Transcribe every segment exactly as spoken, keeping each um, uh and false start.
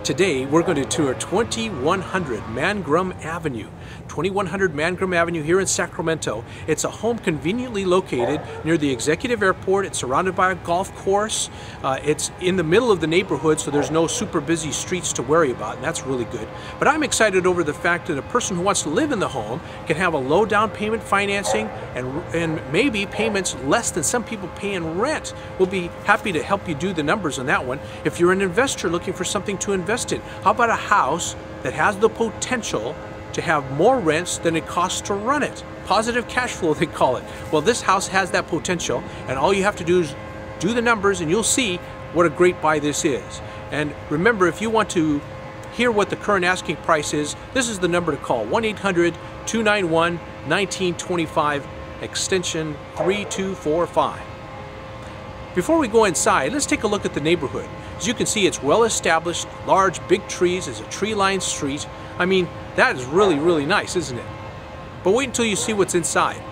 Today we're going to tour twenty-one hundred Mangrum Avenue. twenty-one hundred Mangrum Avenue here in Sacramento. It's a home conveniently located near the Executive Airport. It's surrounded by a golf course. Uh, it's in the middle of the neighborhood, so there's no super busy streets to worry about, and that's really good. But I'm excited over the fact that a person who wants to live in the home can have a low down payment financing and, and maybe payments less than some people pay in rent. We'll be happy to help you do the numbers on that one. If you're an investor looking for something to invest in, how about a house that has the potential to have more rents than it costs to run it? Positive cash flow, they call it. Well, this house has that potential, and all you have to do is do the numbers and you'll see what a great buy this is. And remember, if you want to hear what the current asking price is, this is the number to call: one eight hundred, two nine one, one nine two five, extension three two four five. Before we go inside, let's take a look at the neighborhood. As you can see, it's well established, large, big trees. It's a tree-lined street. I mean, that is really, really nice, isn't it? But wait until you see what's inside.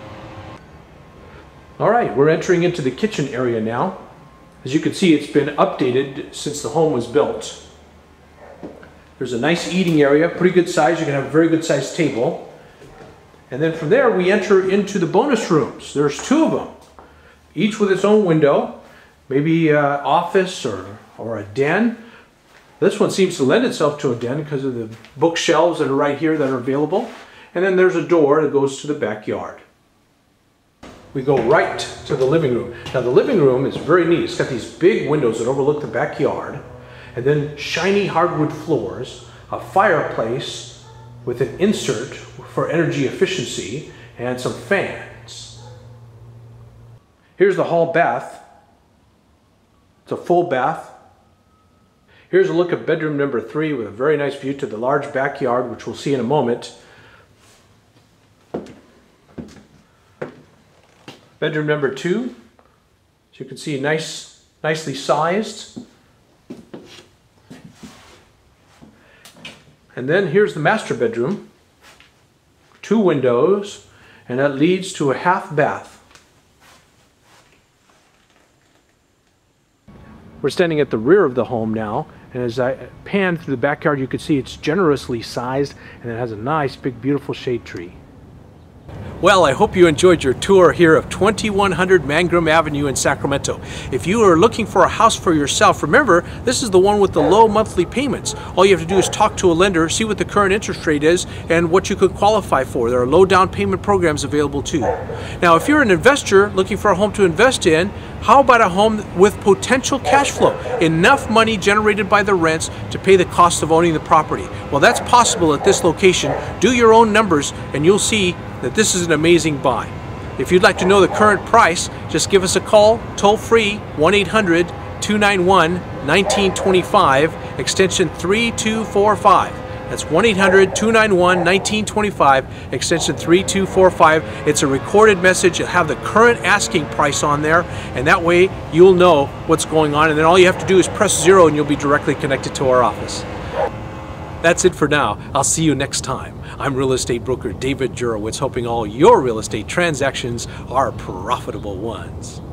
All right, we're entering into the kitchen area now. As you can see, it's been updated since the home was built. There's a nice eating area, pretty good size. You can have a very good sized table. And then from there, we enter into the bonus rooms. There's two of them, each with its own window. Maybe uh, office or, or a den. This one seems to lend itself to a den because of the bookshelves that are right here that are available. And then there's a door that goes to the backyard. We go right to the living room. Now the living room is very neat. It's got these big windows that overlook the backyard, and then shiny hardwood floors, a fireplace with an insert for energy efficiency, and some fans. Here's the hall bath. It's a full bath. Here's a look at bedroom number three with a very nice view to the large backyard, which we'll see in a moment. Bedroom number two, as you can see, nice, nicely sized. And then here's the master bedroom. Two windows, and that leads to a half bath. We're standing at the rear of the home now, and as I pan through the backyard, you can see it's generously sized, and it has a nice, big, beautiful shade tree. Well, I hope you enjoyed your tour here of twenty-one hundred Mangrum Avenue in Sacramento. If you are looking for a house for yourself, remember, this is the one with the low monthly payments. All you have to do is talk to a lender, see what the current interest rate is, and what you could qualify for. There are low down payment programs available too. Now, if you're an investor looking for a home to invest in, how about a home with potential cash flow? Enough money generated by the rents to pay the cost of owning the property. Well, that's possible at this location. Do your own numbers and you'll see that this is an amazing buy. If you'd like to know the current price, just give us a call, toll free, one eight hundred, two nine one, one nine two five, extension three two four five. That's one eight hundred, two nine one, one nine two five, extension three two four five. It's a recorded message. You'll have the current asking price on there, and that way you'll know what's going on, and then all you have to do is press zero and you'll be directly connected to our office. That's it for now. I'll see you next time. I'm real estate broker David Jurowitz, hoping all your real estate transactions are profitable ones.